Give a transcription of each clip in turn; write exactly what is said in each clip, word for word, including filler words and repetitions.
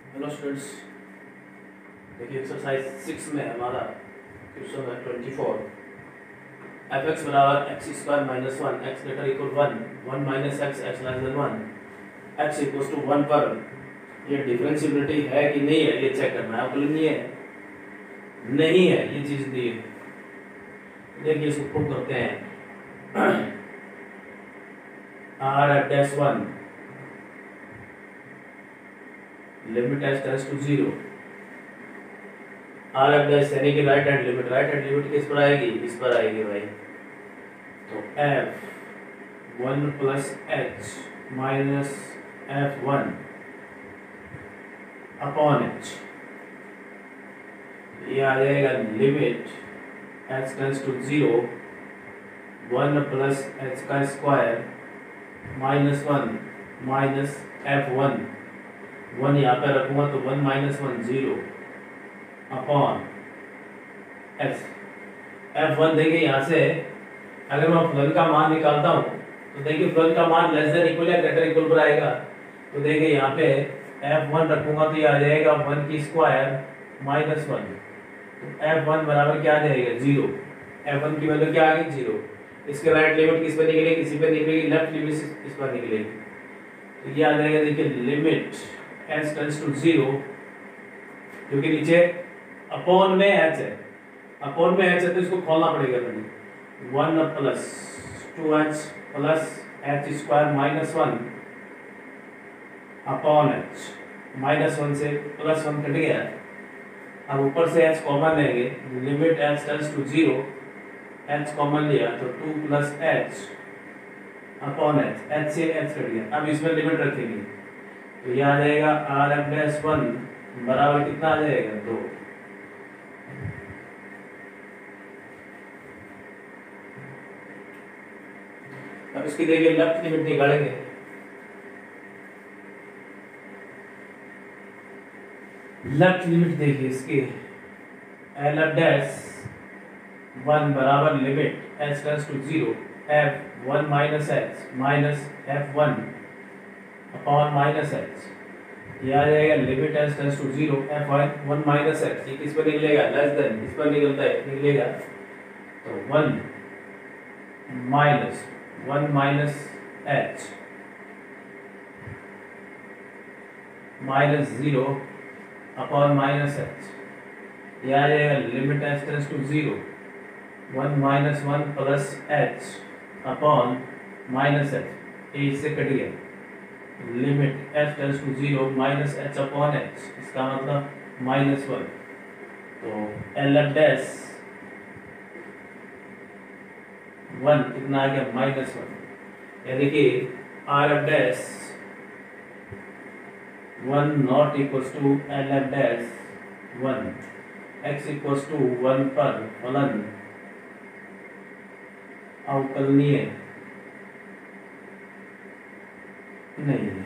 Hello students, देखिए exercise six में हमारा क्वेश्चन है ट्वेंटी फोर। एफ एक्स बराबर x square minus one x greater equal one one minus x x less than one x equal to one पर ये differentiability है कि नहीं है ये चेक करना है। आपको नहीं है, नहीं है ये चीज़ दी है। देखिए इसको प्रूव करते हैं। R F dash one limit H tends to zero. R F dash यानी कि right hand limit, right hand limit किस पर आएगी? इस पर आएगी भाई। तो F one plus H minus F one upon H, ये आ जाएगा limit H tends to zero one plus H का square minus one minus F one. One यहाँ पे रखूंगा तो one minus one zero upon H. F one देखिए यहाँ से अगर मैं फलन का मान निकालता हूँ तो देखिए फलन का मान लेस देन इक्वल या ग्रेटर इक्वल पर आएगा। तो देखिए यहाँ पे एफ वन रखूंगा तो ये आ जाएगा वन की स्क्वायर माइनस वन। तो एफ वन बराबर क्या आ जाएगा? जीरो। एफ वन की वैल्यू क्या आ गई? जीरो। इसके राइट लिमिट किस पर निकलेगी? किसी पे निकलेगी, लेफ्ट लिमिट इस पर निकलेगी। तो ये आ जाएगा देखिए limit H tends to zero, क्योंकि नीचे अपॉन में एच है, अपॉन में एच है तो इसको खोलना पड़ेगा। मैंने one plus two H plus H square minus one upon H. Minus one से प्लस वन कट गया, अब ऊपर से एच कॉमन लेंगे। Limit H tends to zero, H common लिया तो two plus H upon H, H से H cut गया। अब इसमें लिमिट रखेंगे तो ये आ जाएगा आर एफ डैश वन बराबर कितना आ जाएगा? दो। अब इसकी देखिए लेफ्ट लिमिट निकालेंगे। लेफ्ट लिमिट देखिए इसकी एल एफ डैश वन बराबर limit H tends to zero F one minus H minus F one upon minus H. ये आ जाएगा limit H tends to zero F one minus H. ये किस पर निकलेगा? लेस देन, इस पर निकलता है, निकलेगा तो one minus one minus H minus zero upon minus H. ये आ जाएगा limit H tends to zero one minus one plus H upon minus H. ये इससे कट गया। Limit H tends to zero minus H upon H, इसका मतलब minus one. तो L F dash one कितना आ गया? Minus one. यानी कि R F dash one not equals to L F dash one. X equals to one पर फलन अवकलनीय नहीं है।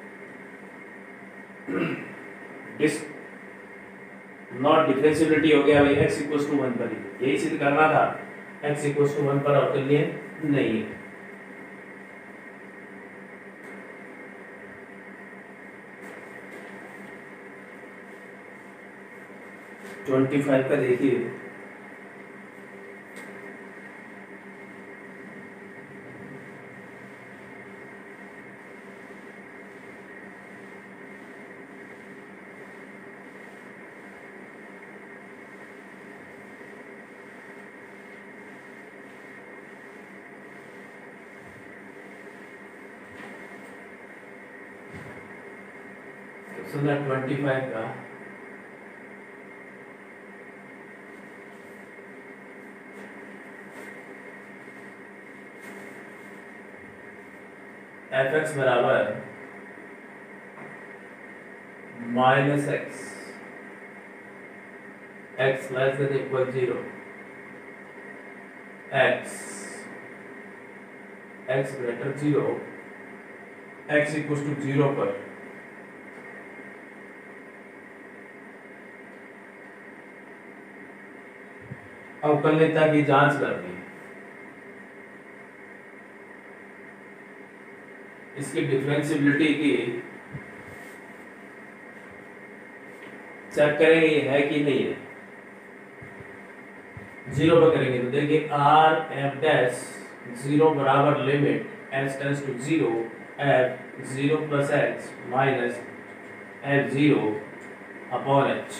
डिस नॉट डिफरेंशिएबिलिटी हो गया भाई, x इक्वल्स टू वन पर ही यही सिद्ध करना था। x इक्वल्स टू वन पर अवकलनीय नहीं है। ट्वेंटी फाइव का देखिए, ट्वेंटी फाइव का एफ एक्स बराबर minus x x less than equal zero x x greater zero x equal to zero पर अवकलनीयता की जांच करनी है। इसकी डिफरेंशिएबिलिटी की चेक करेंगे ये है कि नहीं है। जीरो पर करेंगे तो देखिए आर एफ डैश जीरो बराबर limit H tends to zero F zero plus H minus F zero upon H.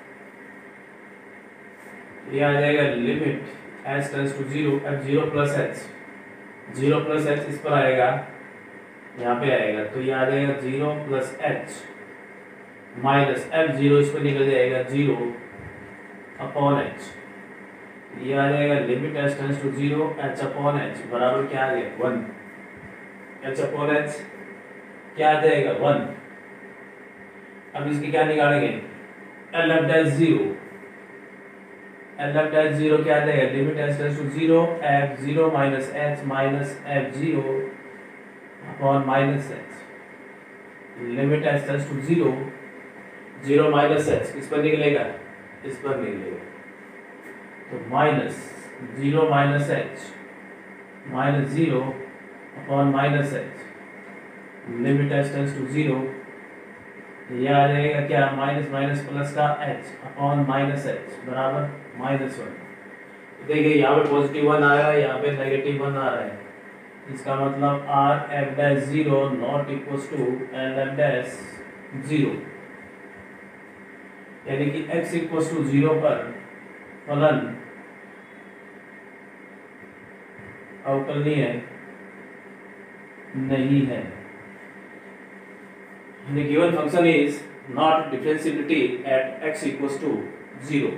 ये आ जाएगा limit H tends to zero F zero plus H. Zero plus H इस पर आएगा, यहाँ पे आएगा तो ये आ जाएगा zero plus H minus F zero, इस पर निकल जाएगा जीरो अपॉन एच। ये आ जाएगा limit H tends to zero H upon H बराबर क्या आ गया वन। एच अपॉन एच क्या आ जाएगा वन। अब इसकी क्या निकालेंगे L F dash zero. L F dash zero क्या आ जाएगा limit H tends to zero F zero minus H minus F zero upon minus H. Limit H tends to zero zero minus H किस पर निकलेगा इस पर निकलेगा तो minus zero minus H minus zero upon minus H. Limit H tends to zero ये आ जाएगा क्या माइनस माइनस प्लस का एच अपॉन माइनस एच बराबर माइनस वन। देखिए यहाँ पे पॉजिटिव वन आ रहा है, यहाँ पे नेगेटिव वन आ रहा है। इसका मतलब R F dash zero not equal to L F dash zero, यानी कि x इक्वल टू जीरो पर फलन अवकलनीय नहीं है। The given function is not differentiability at x equals to zero.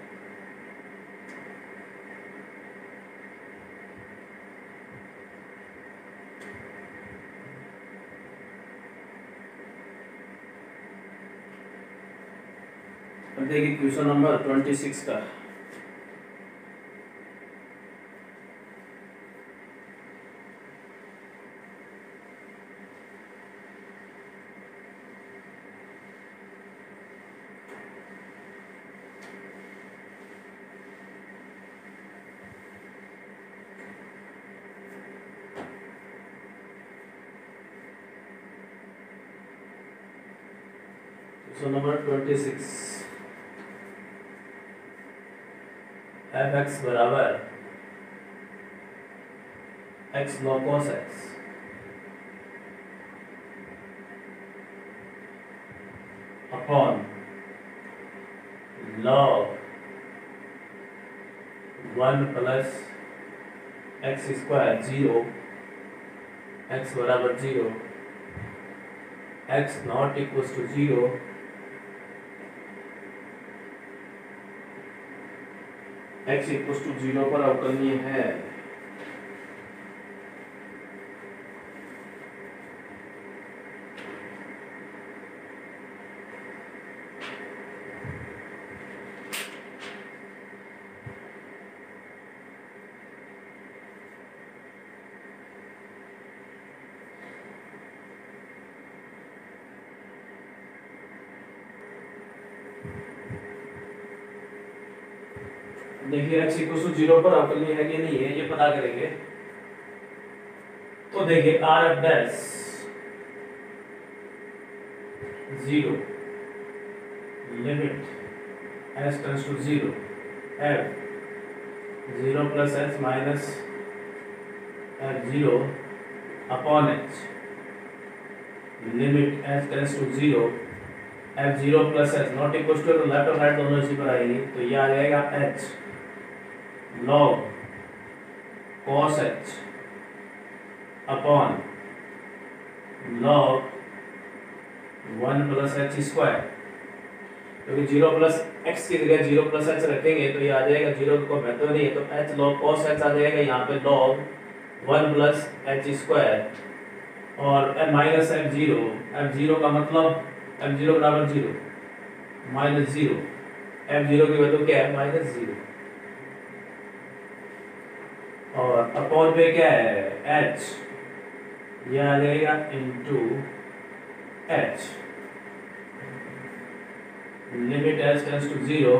अब देखिए क्वेश्चन नंबर ट्वेंटी सिक्स का। Question number twenty six F x बराबर x log cos x upon log one plus x square zero x बराबर zero x not equal to zero x equal to zero पर अवकलनीय है। देखिए x equal to zero पर अवकलनीय है कि नहीं है ये पता करेंगे। तो देखिए R F dash zero limit H tends to zero F zero plus H minus F zero upon H. Limit H tends to zero F zero plus H not equal to left और right दोनों इसी पर आएगी तो ये आ जाएगा H log cos h upon log one plus H square, क्योंकि जीरो प्लस एक्स की जगह जीरो प्लस एच रखेंगे तो ये आ जाएगा जीरो को महत्व नहीं है तो h log cos h आ जाएगा यहाँ पे log one plus H square और minus F zero. F zero का मतलब एफ जीरो बराबर zero minus zero, F zero की वैल्यू क्या है माइनस जीरो और अपॉन पे क्या है h, यह आ जाएगा into h। Limit h tends to zero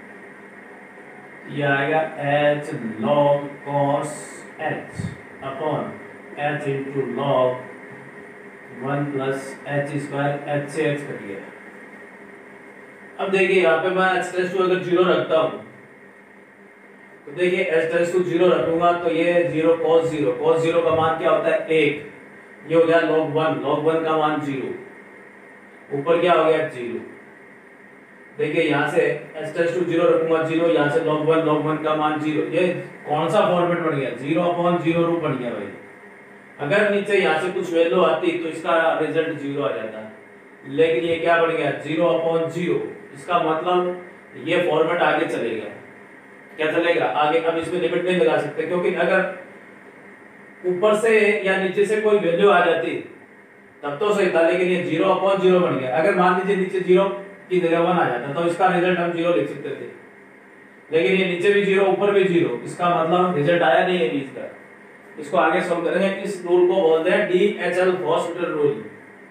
यह आएगा h log cos h upon h into log one plus H square, h से h कट गया। अब देखिए यहाँ पे मैं h टेंस टू अगर जीरो रखता हूँ तो देखिए h टेंस टू जीरो रखूंगा तो ये zero cos zero cos zero का मान क्या होता है एक, ये हो गया log वन, log वन का मान जीरो, ऊपर क्या हो गया जीरो। देखिए यहाँ से h टेंस टू जीरो रखूंगा जीरो, यहाँ से log वन, log वन का मान जीरो, ये कौन सा फॉर्मेट बन गया, जीरो अपॉन जीरो रूप बन गया भाई। अगर नीचे यहाँ से कुछ वैल्यू आती तो इसका रिजल्ट जीरो आ जाता, लेकिन ये क्या बन गया जीरो अपॉन जीरो, इसका मतलब ये फॉर्मेट आगे चलेगा, क्या चलेगा आगे। अब इसमें लिमिट नहीं लगा सकते क्योंकि अगर ऊपर से या नीचे से कोई वैल्यू आ जाती तब तो सही था, लेकिन ये जीरो अपॉन जीरो बन गया। अगर मान लीजिए नीचे जीरो की जगह वन आ जाता तो इसका रिजल्ट हम जीरो लिख सकते थे, लेकिन ये नीचे भी जीरो ऊपर भी जीरो, इसका मतलब रिजल्ट आया नहीं है बीच का। इसको आगे सॉल्व करेंगे। इस रूल को बोलते हैं D H L hospital rule,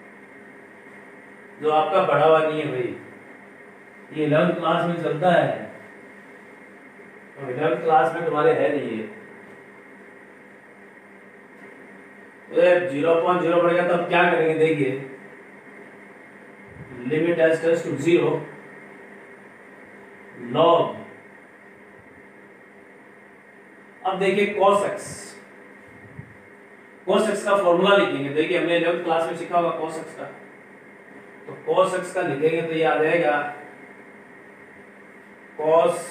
जो आपका पढ़ा हुआ नहीं है भाई, ये इलेवेंथ क्लास में चलता है और इलेवेंथ क्लास में तुम्हारे है नहीं है। तो जीरो पॉइंट जीरो बढ़ेगा तब क्या करेंगे, देखिए limit H tends to zero log, अब देखिए cos x, cos x का फॉर्मूला लिखेंगे। देखिए हमने इलेवेंथ क्लास में सीखा होगा cos x का, तो cos x का लिखेंगे तो ये आ जाएगा cos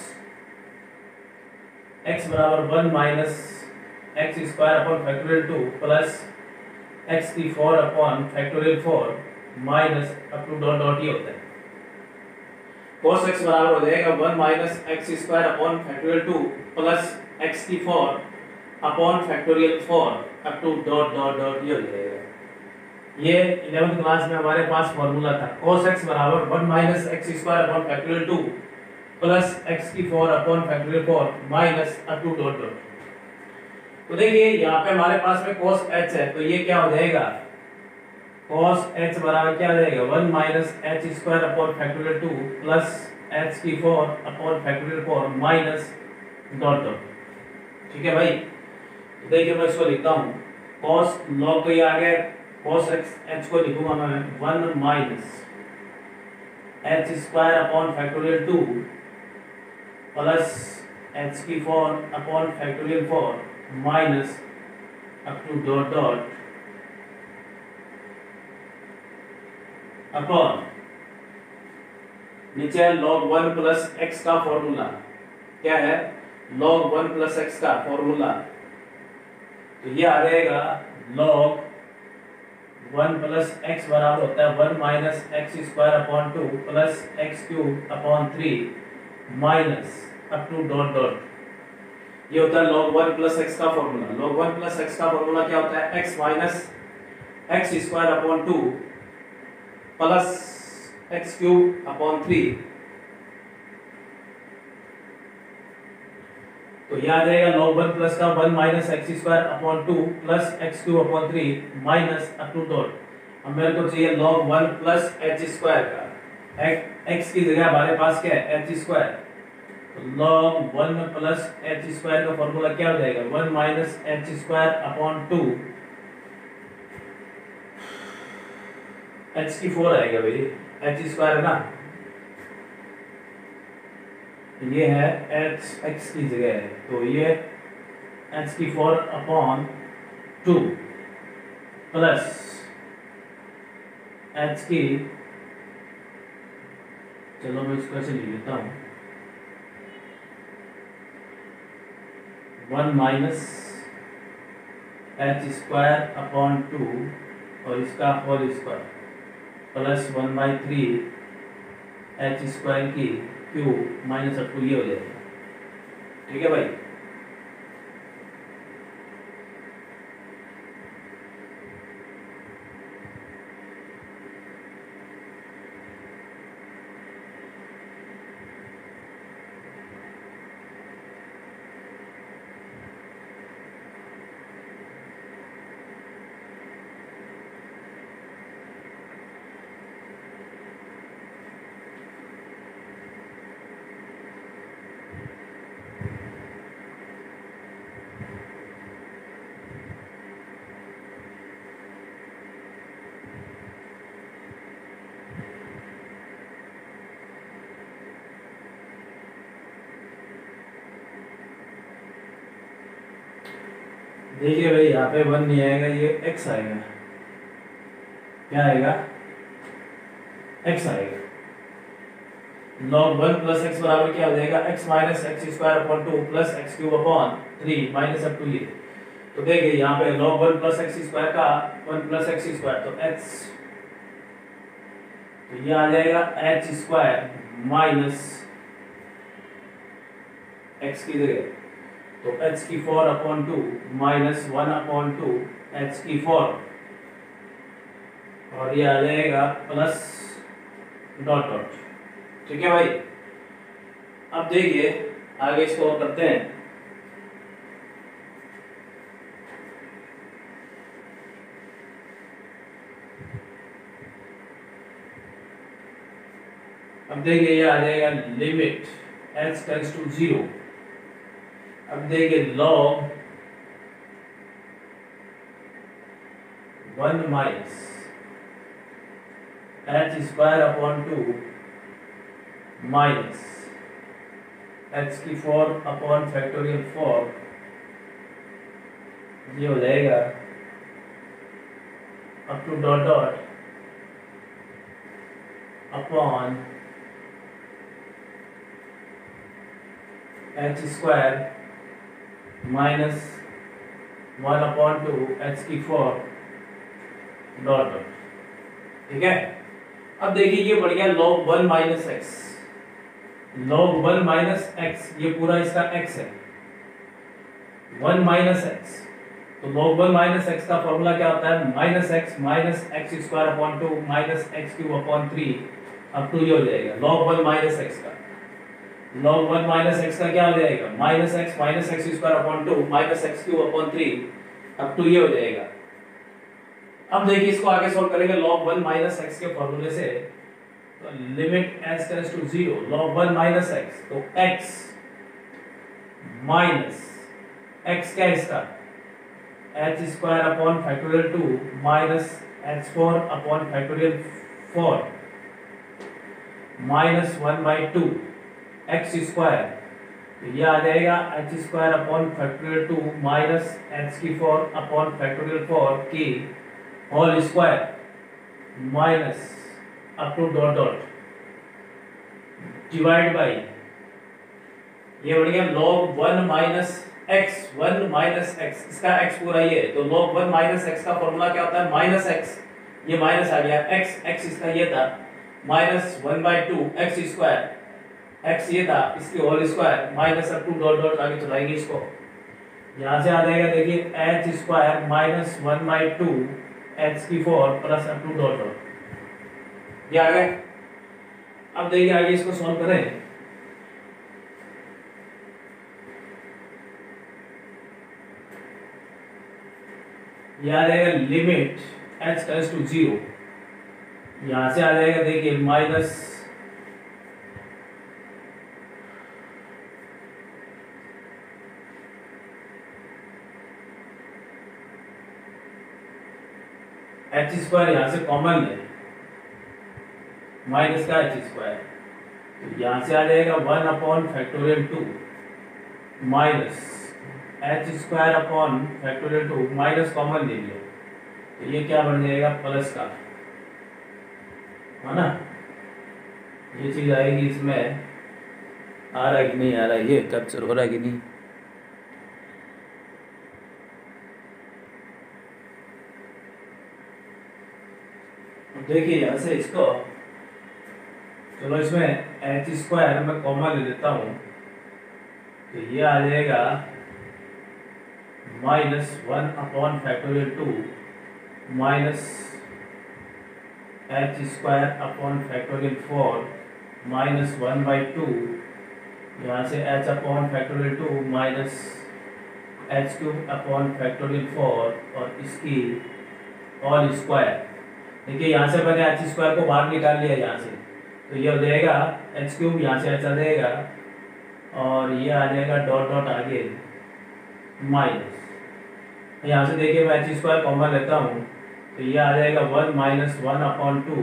x बराबर one minus x square upon factorial two plus x की four upon factorial four minus up to dot dot ये होता है। cos x बराबर हो जाएगा one minus x square upon factorial two plus x की four upon factorial four up to dot dot dot ये हो जाएगा। ये इलेवेंथ क्लास में हमारे पास फॉर्मूला था cos x बराबर one minus x square upon factorial two plus x की four upon factorial four minus up to dot dot. तो देखिए यहाँ पे हमारे पास में cos h है, तो ये क्या हो जाएगा cos h बराबर क्या हो जाएगा one minus h square upon factorial two plus h की four upon factorial four minus dot dot. ठीक है भाई, तो देखिए मैं इसको लिखता हूँ cos log, तो ये आ गया cos x, h को लिखूंगा मैं one minus h square upon factorial two plus h की four upon factorial four minus up to dot dot upon नीचे है log वन प्लस x का फॉर्मूला, क्या है log वन प्लस एक्स का फॉर्मूला, तो ये आ जाएगा log वन प्लस एक्स बराबर होता है one minus x square upon two plus x cube upon three minus up to dot dot, ये होता है log वन प्लस एक्स का formula. log one plus x का फॉर्मूला क्या होता है x minus x square upon two plus x cube upon three, तो ये आ जाएगा log वन प्लस का one minus x square upon two plus x cube upon three minus up to dot. अब मेरे को चाहिए log one plus H square का, x की जगह हमारे पास क्या है एच स्क्वायर, तो log one plus H square का फॉर्मूला क्या हो जाएगा one minus h square upon two, h की फोर आएगा भाई, एच स्क्वायर है ना, ये है h x की जगह है, तो ये h की four upon two plus h की, चलो मैं इसको ऐसे लिख लेता हूँ one minus h square upon two और इसका whole square plus one by three h square की क्यूब माइनस अप टू ये हो जाएगा। ठीक है भाई, देखिए भाई यहाँ पे वन नहीं आएगा, ये एक्स आएगा। क्या आएगा? एक्स आएगा। लॉग वन प्लस एक्स बराबर क्या हो जाएगा? X minus x square upon two plus x cube upon three minus up to ये। तो देखिए यहाँ पे log one plus x square का वन प्लस एक्स स्क्वायर तो एक्स, तो ये आ जाएगा एच स्क्वायर माइनस एक्स की जगह तो एच की four upon two minus one upon two h की फोर, और ये आ जाएगा प्लस डॉट डॉट। ठीक है भाई, अब देखिए आगे इसको और करते हैं। अब देखिए ये आ जाएगा limit h tends to zero. अब देखिए log one minus h square upon two minus h की फोर अपॉन फैक्टोरियल फोर, ये हो जाएगा up to dot dot upon h square minus one upon two h की फोर डॉट डॉट। ठीक है, अब देखिए ये बढ़ गया log one minus x. Log one minus x ये पूरा इसका एक्स है, वन माइनस एक्स। तो लॉग वन माइनस एक्स का फॉर्मूला क्या होता है? Minus x minus x square upon two minus x cube upon three up to ये हो जाएगा लॉग वन माइनस एक्स का। लॉग वन माइनस एक्स का क्या हो जाएगा? Minus x minus x square upon two minus x cube upon three up to ये हो जाएगा। अब देखिए इसको आगे सॉल्व करेंगे लॉग वन माइनस एक्स के फॉर्मूले से। तो limit H tends to zero log one minus x, तो x माइनस x क्या है इसका? H square upon factorial two minus h four upon factorial four minus one by two x square, तो ये आ जाएगा h square upon factorial two minus h की four upon factorial four की whole square minus up to dot dot divide by ये बढ़ गया log one minus x, one minus x इसका एक्स पूरा ये है। तो लॉग वन माइनस एक्स का फॉर्मूला क्या होता है? माइनस एक्स, ये माइनस आ गया, एक्स एक्स इसका ये था minus one by two x square, x ये था इसकी whole square minus up to dot dot आगे चलाएंगे इसको। यहाँ से आ जाएगा देखिए h square minus one by two h की four plus up to dot dot, ये आ गए। अब देखिए आगे इसको सॉल्व करें। ये आ जाएगा limit h tends to zero, यहां से आ जाएगा देखिए माइनस एच स्क्वायर, यहां से कॉमन है माइनस का एच स्क्वायर, तो यहां से आ जाएगा one upon factorial two minus h square upon factorial two minus common ले लिया, तो ये क्या बन जाएगा? प्लस का, है ना? ये चीज आएगी इसमें, आ रहा है कि नहीं आ रहा है, ये कैप्चर हो रहा है कि नहीं? देखिए यहां से इसको, चलो इसमें एच स्क्वायर मैं कॉमन ले लेता हूं, तो ये आ जाएगा minus one upon factorial two minus h square upon factorial four minus one by two, यहाँ से h upon factorial two minus h cube upon factorial four और इसकी ऑल स्क्वायर। देखिए यहाँ से मैंने एच स्क्वायर को बाहर निकाल लिया यहाँ से, तो ये हो जाएगा एच क्यूब, यहाँ से एच आ जाएगा और ये आ जाएगा डॉट डॉट आगे माइनस, यहाँ से देखिए मैं एच स्क्वायर कॉमन लेता हूँ, तो ये आ जाएगा one minus one upon two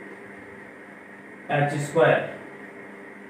h square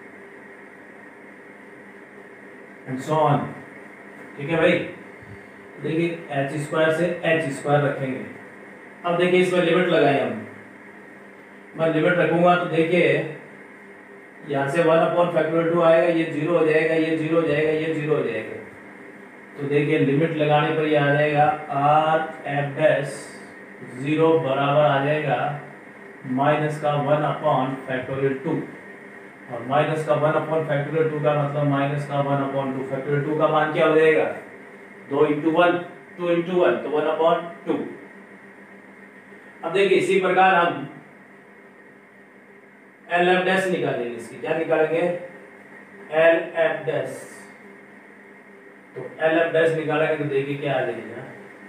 and so on. ठीक है भाई, देखिए एच स्क्वायर से एच स्क्वायर रखेंगे। अब देखिए इसमें लिमिट लगाए हम, मैं लिमिट रखूंगा तो देखिए यहाँ से वन अपॉन फैक्टोरियल टू आएगा, ये जीरो हो जाएगा, ये जीरो हो जाएगा, ये जीरो हो जाएगा। तो देखिए लिमिट लगाने पर ये आ जाएगा आर एफ डैश जीरो बराबर आ जाएगा माइनस का वन अपॉन फैक्टोरियल टू, और माइनस का वन अपॉन फैक्टोरियल टू का मतलब माइनस का one upon two. Factorial two का मान क्या हो जाएगा, दो into one, two into one, तो वन अपॉन टू। अब देखिए इसी प्रकार हम एल एफ डैश निकालेंगे, इसकी क्या निकालेंगे, एल एफ डैश। तो एल एफ डैश निकालेंगे तो देखिए क्या आ जाएगा,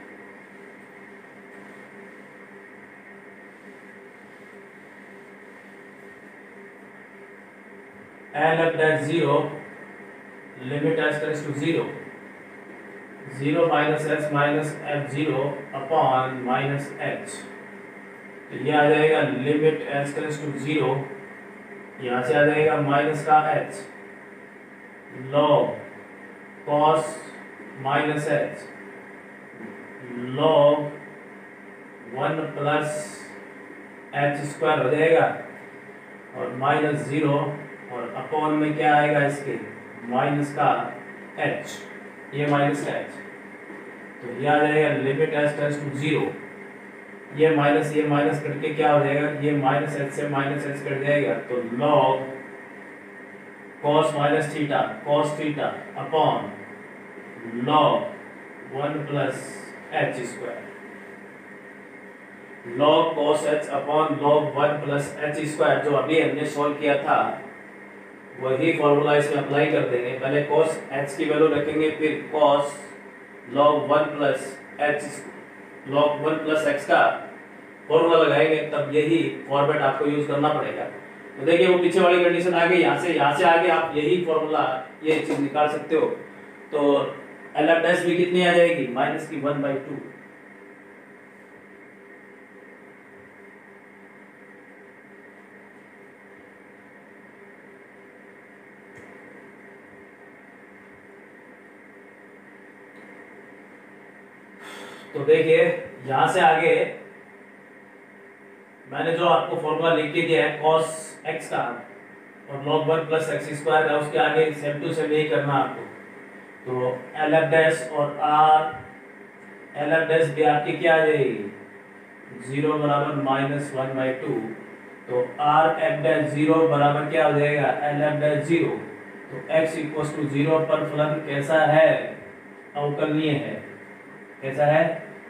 L F dash zero limit H tends to zero, zero minus H minus F zero upon minus h. तो ये आ जाएगा limit H tends to zero, यहाँ से आ जाएगा माइनस का h log cos minus h log one plus H square हो जाएगा, और माइनस जीरो, और अपॉन में क्या आएगा इसके, माइनस का एच, ये माइनस का एच। तो ये आ जाएगा limit H tends to zero, ये माइनस ये माइनस कट के क्या हो जाएगा, ये माइनस एच से माइनस एच कट जाएगा, तो log cos minus theta cos theta upon log one plus H square, log cos h upon log one plus H square. जो अभी हमने सॉल्व किया था वही फॉर्मूला इसमें अप्लाई कर देंगे। पहले cos h की वैल्यू रखेंगे, फिर cos log one plus h log one plus x का फॉर्मूला लगाएंगे, तब यही फॉर्मेट आपको यूज करना पड़ेगा। तो देखिए वो पीछे वाली कंडीशन आ गई, यहाँ से यहाँ से आगे आप यही फॉर्मूला ये चीज निकाल सकते हो। तो एल एफ डैश भी कितनी आ जाएगी, माइनस की वन बाई टू। तो देखिए यहां से आगे मैंने जो आपको फॉर्मूला लिख के दिया है cos x का और log one plus x square का, उसके आगे सेम टू सेम यही करना आपको। तो एल एफ डैश और आर एल एफ डैश भी आपकी क्या आ जाएगी, जीरो बराबर माइनस वन बाई टू। तो आर एफ डैश जीरो बराबर क्या हो जाएगा, एल एफ डैश जीरो। तो x इक्वल टू जीरो पर फलन कैसा है, अवकलनीय है। कैसा है,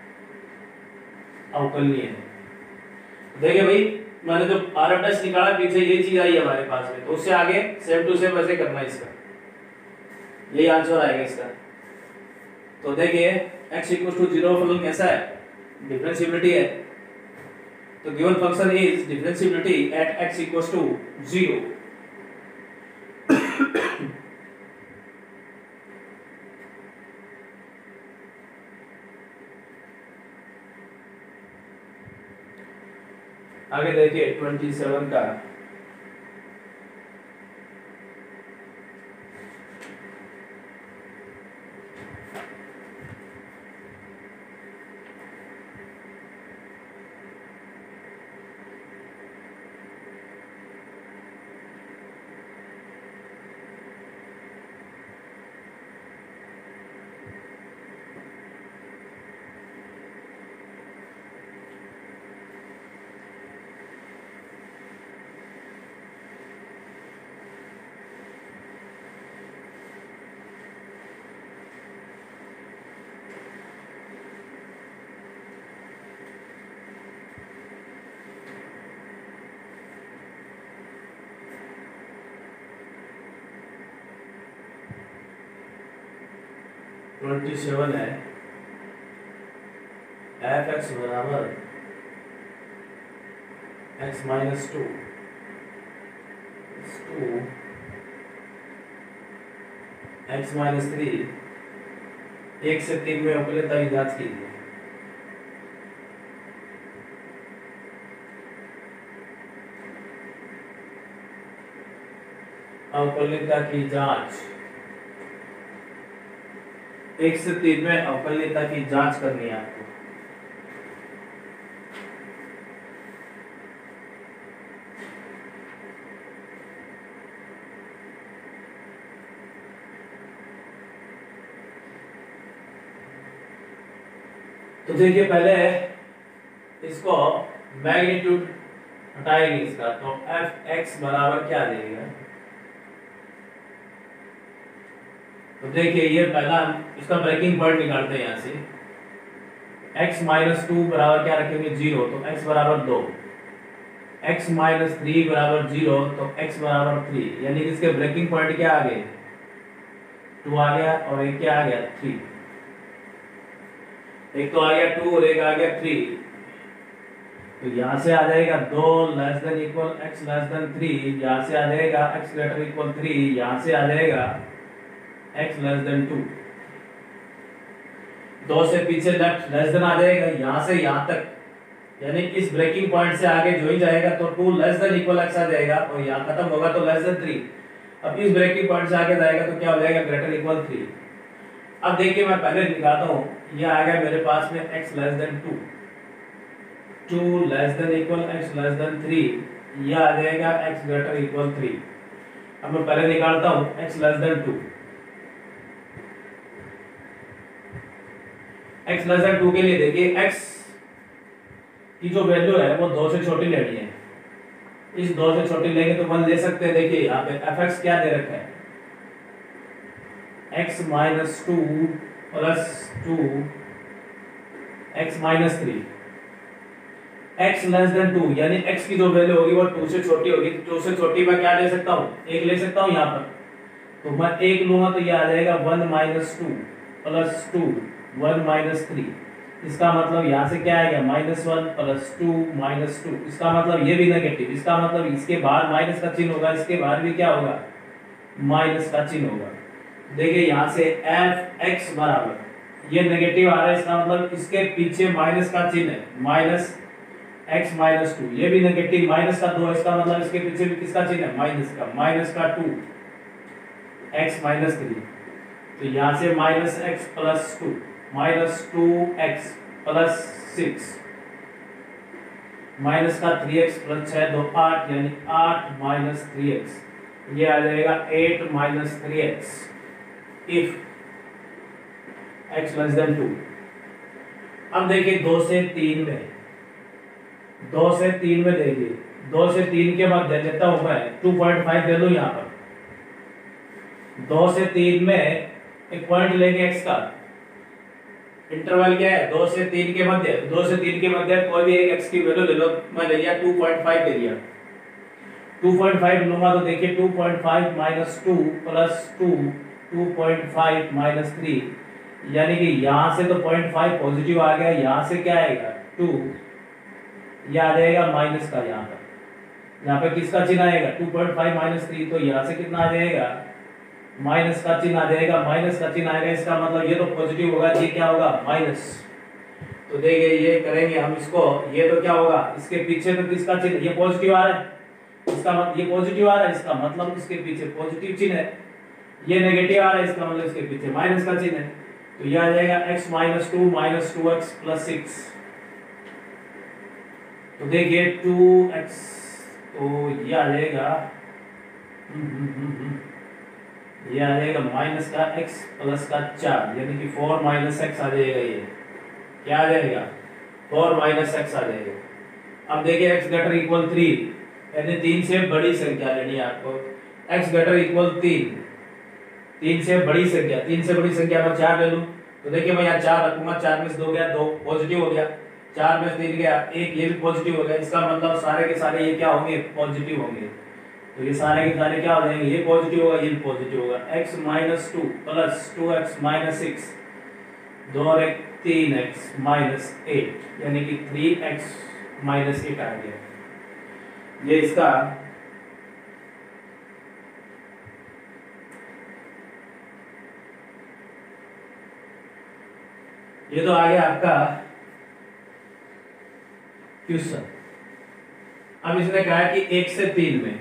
अवकलनीय है। देखिए भाई मैंने जो आर एफ डैश निकाला, पीछे ये चीज आई हमारे पास में, तो उससे आगे सेम टू सेम वैसे करना है इसका, यही आंसर आएगा इसका। तो देखिए x इक्वल टू जीरो फलन कैसा है, डिफरेंशिएबिलिटी है। तो given function is differentiability at x equal to zero. आगे देखिए ट्वेंटी सेवन का ट्वेंटी सेवन है, एफ एक्स बराबर x minus two two x minus three, एक से तीन में अवकलता की जांच कीजिए। अवकलता की जांच एक से तीन में अवकलनीयता की जांच करनी है आपको। तो देखिए पहले इसको मैग्नीट्यूड हटाएंगे इसका, तो एफ एक्स बराबर क्या देगा। तो देखिए ये पहला इसका ब्रेकिंग पॉइंट निकालते हैं यहाँ से। x माइनस टू बराबर क्या रखेंगे जीरो, तो x बराबर दो। x माइनस थ्री बराबर जीरो, तो x बराबर थ्री, यानी कि इसके ब्रेकिंग पॉइंट क्या आ गए, टू आ गया और एक क्या आ गया थ्री। एक तो आ गया टू और एक आ गया थ्री। तो यहाँ से आ जाएगा दो less than equal x less than three, यहाँ से आ जाएगा एक्स ग्रेटर इक्वल थ्री, यहाँ से आ जाएगा एक्स लेस देन टू। दो से पीछे लेफ्ट लेस देन आ जाएगा यहाँ से यहाँ तक, यानी इस ब्रेकिंग पॉइंट से आगे जो ही जाएगा तो two less than equal x आ जाएगा और यहाँ खत्म होगा तो लेस देन थ्री। अब इस ब्रेकिंग पॉइंट से आगे जाएगा तो क्या हो जाएगा, ग्रेटर इक्वल थ्री। अब देखिए मैं पहले निकालता हूँ, ये आ गया मेरे पास में x less than two, two less than equal x less than three, ये आ जाएगा x ग्रेटर इक्वल थ्री। अब मैं पहले निकालता हूँ x less than two. x less than two के लिए देखिए x की जो वैल्यू है वो दो से छोटी लेनी है। इस दो से छोटी लेंगे तो वन ले सकते हैं। देखिए यहाँ पे fx क्या दे रखा है, x minus two plus two x minus three. x less than two यानी x की जो वैल्यू होगी वो टू से छोटी होगी। टू से छोटी मैं क्या ले सकता हूँ, एक ले सकता हूँ यहाँ पर, तो मैं एक लूंगा तो ये आ जाएगा one minus two plus two one minus three. इसका मतलब यहाँ से क्या आएगा, minus one plus two minus two. इसका मतलब ये भी नेगेटिव, इसका मतलब इसके बाहर माइनस का चिन्ह होगा, इसके बाहर भी क्या होगा, माइनस का चिन्ह होगा। देखिए यहाँ से एफ एक्स बराबर ये नेगेटिव आ रहा है, इसका मतलब इसके पीछे माइनस का चिन्ह है, माइनस एक्स माइनस टू। ये भी नेगेटिव, माइनस का दो, इसका मतलब इसके पीछे भी किसका चिन्ह है, माइनस का, माइनस का टू एक्स माइनस थ्री। तो यहाँ से minus x plus two minus two x plus six, minus का थ्री एक्स प्लस छः दो आठ, यानी आठ माइनस थ्री एक्स, ये आ जाएगा eight minus three x if x less than two. अब देखिए दो से तीन में, दो से तीन में देखिए, दो से तीन के बाद दे देता हूं मैं टू पॉइंट फाइव दे दूं यहाँ पर। दो से तीन में एक पॉइंट लेंगे x का, इंटरवल क्या है, दो से तीन के मध्य, दो से तीन के मध्य कोई भी एक x की वैल्यू ले लो। मैं ले लिया टू पॉइंट फाइव ले लिया, टू पॉइंट फाइव लूंगा तो देखिए two point five minus two plus two, two point five minus three, यानी कि यहाँ से तो पॉइंट फाइव पॉजिटिव आ गया, यहाँ से क्या आएगा टू, ये आ जाएगा माइनस का। यहाँ पर यहाँ पे किसका चिन्ह आएगा, two point five minus three, तो यहाँ से कितना आ जाएगा, माइनस का चिन्ह आ जाएगा, माइनस का चिन्ह आएगा। इसका मतलब ये तो पॉजिटिव होगा, ये क्या होगा माइनस। तो देखिए ये करेंगे हम इसको, ये तो क्या होगा, इसके पीछे तो किसका चिन्ह, ये पॉजिटिव आ रहा है, इसका मतलब ये पॉजिटिव आ रहा है, इसका मतलब इसके पीछे पॉजिटिव चिन्ह है। ये नेगेटिव आ रहा है, इसका मतलब इसके पीछे माइनस का चिन्ह है। तो ये आ जाएगा x minus two minus two x plus six. तो देखिए टू एक्स, तो ये आ जाएगा ये आ जाएगा माइनस का x प्लस का चार, यानी कि फोर माइनस एक्स आ जाएगा। ये क्या आ जाएगा, फोर माइनस एक्स आ जाएगा। अब देखिए x ग्रेटर इक्वल थ्री, यानी तीन से बड़ी संख्या लेनी है आपको। x ग्रेटर इक्वल तीन, तीन से बड़ी संख्या, तीन से बड़ी संख्या मैं चार ले लूं तो देखिए मैं यहाँ चार रखूंगा, चार में से दो गया, दो पॉजिटिव हो गया, चार में से तीन गया एक, ये भी पॉजिटिव हो गया। इसका मतलब सारे के सारे ये क्या होंगे, पॉजिटिव होंगे। तो ये सारे के सारे क्या हो जाएंगे, ये पॉजिटिव होगा, ये भी पॉजिटिव होगा। x minus two plus two x minus six, दो और एक तीन एक्स माइनस एट, यानी कि थ्री एक्स माइनस एट आ गया। ये इसका ये तो आ गया आपका क्वेश्चन। अब इसने कहा कि एक से तीन में,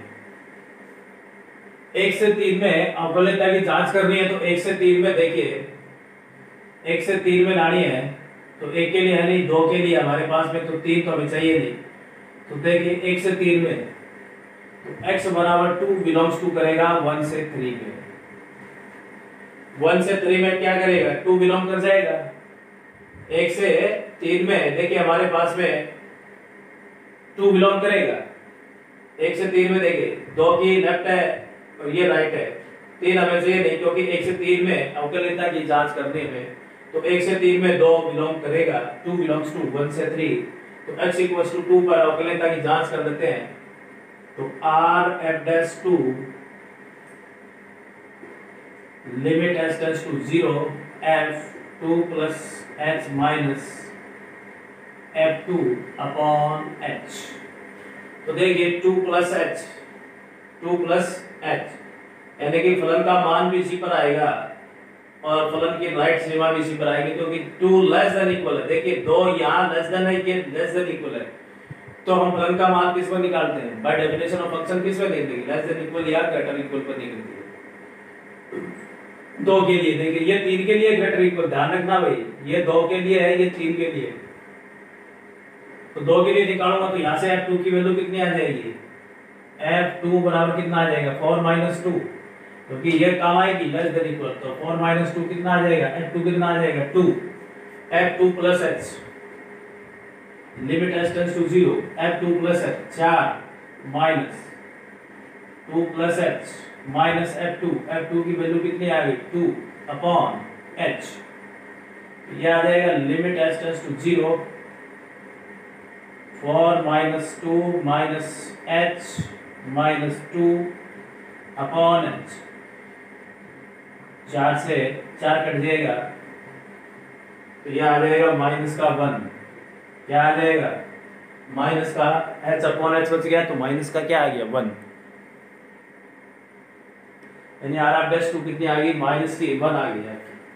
एक से तीन में अवकलनीयता की जांच करनी है। तो एक से तीन में देखिए एक से तीन में लानी है तो एक के लिए है नहीं, दो के लिए हमारे पास में, तो तीन तो हमें चाहिए नहीं। तो देखिए एक से तीन में तो x बराबर टू बिलोंग्स टू करेगा वन से थ्री में। वन से थ्री में क्या करेगा, टू बिलोंग कर जाएगा। एक से तीन में देखिए हमारे पास में टू बिलोंग करेगा। एक से तीन में देखिए दो की लेफ्ट है और ये राइट है, तीन हमें चाहिए नहीं क्योंकि एक से तीन में अवकलनीयता की जांच करने में तो एक से तीन में दो बिलोंग करेगा, टू बिलोंग्स टू वन से थ्री। तो x इक्वल्स टू टू पर अवकलनीयता की जांच कर देते हैं। तो r f dash two limit s tends to zero f two plus h minus f two upon h। तो देखिए two plus h, two plus h यानी कि फलन का मान भी इसी पर आएगा और फलन की राइट सीमा भी इसी पर आएगी क्योंकि टू लेस देन इक्वल है। देखिए दो यहाँ लेस देन है, ये लेस देन इक्वल है, तो हम फलन का मान किस पर निकालते हैं, बाय डेफिनेशन ऑफ फंक्शन किस पर निकलेगी, लेस देन इक्वल या ग्रेटर इक्वल पर निकलती है। दो के लिए देखिए ये तीन के लिए ग्रेटर इक्वल, ध्यान रखना भाई, ये दो के लिए है, ये तीन के लिए। तो दो के लिए निकालूंगा तो यहाँ से एफ टू की वैल्यू कितनी आ जाएगी, एफ टू बराबर कितना आ जाएगा, फोर माइनस टू, क्योंकि ये काम आएगी लेस देन इक्वल, तो फोर माइनस टू कितना आ जाएगा, एफ टू कितना आ जाएगा, two. F two plus h limit H tends to zero, f two plus h चार minus two plus H minus f two, f two की value कितनी आ गई, टू अपॉन एच। ये आ जाएगा limit H tends to zero, four minus two minus H minus two upon h. चार से चार कट जाएगा तो यह आ जाएगा माइनस का वन, क्या आ जाएगा माइनस का एच अपॉन एच बच गया तो माइनस का क्या आ गया, वन। यानी आर एफ डैश टू कितनी आ गई, माइनस की वन आ गई है।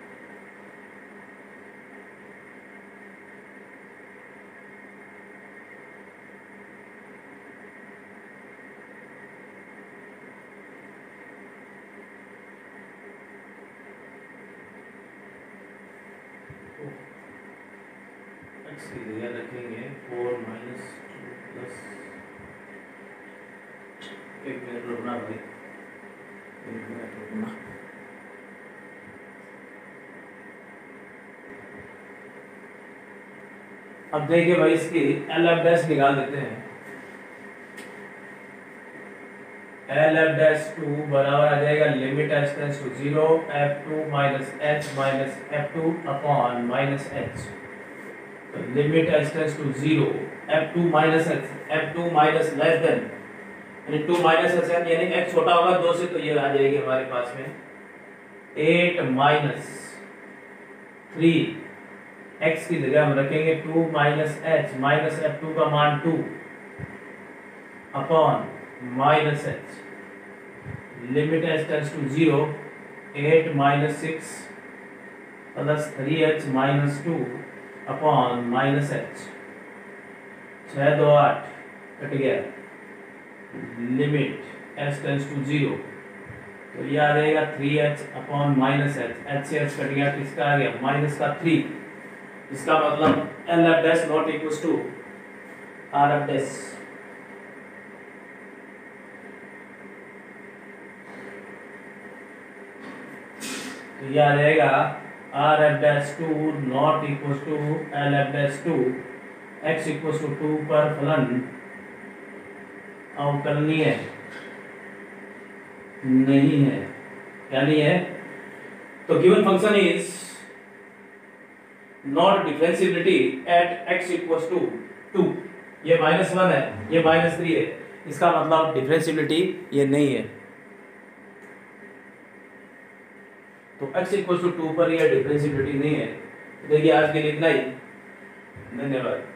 जगह रखेंगे फोर माइनस टू प्लस, एक मिनट रुकना भाई, एक मिनट रुकना। अब देखिए भाई इसकी एल एफ डैश निकाल देते हैं। एल एफ डैश टू बराबर आ जाएगा limit H tends to zero, f two minus H minus f two upon minus H. Limit H tends to zero, f two minus h, f two minus less than यानी two minus h यानी x छोटा होगा दो से, तो ये आ जाएगी हमारे पास में एट माइनस थ्री। x की जगह हम रखेंगे two minus H minus f two का मान two upon minus H. Limit H tends to zero, eight minus six plus three h minus two upon minus h. छह दो आठ कट गया, limit H tends to zero तो ये आ जाएगा three h upon minus h, H से H cut गया, किसका आ गया माइनस का थ्री। इसका मतलब l F dash not equals to R F dash. तो ये आ जाएगा r F dash two not equals to L F dash two, x equals to two पर फलन अवकलनीय नहीं है, क्या नहीं है, तो given function is not differentiability at x equals to two. ये माइनस वन है, ये माइनस थ्री है, इसका मतलब डिफरेंशिएबिलिटी ये नहीं है। तो x इक्वल टू टू पर यह डिफरेंशिएबिलिटी नहीं है। देखिए आज के लिए इतना ही, धन्यवाद।